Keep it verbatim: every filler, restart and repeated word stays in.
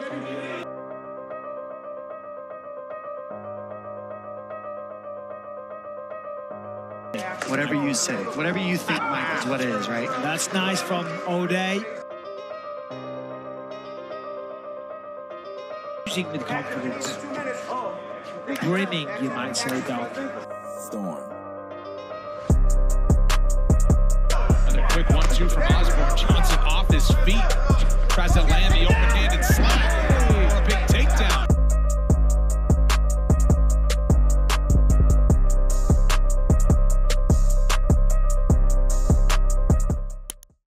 Whatever you say, whatever you think, Mike, is what it is, right? That's nice from O'Day. Using with confidence. Brimming, you might say, Doc. Storm. Another quick one two from Osbourne. Johnson off his feet. Tries to land the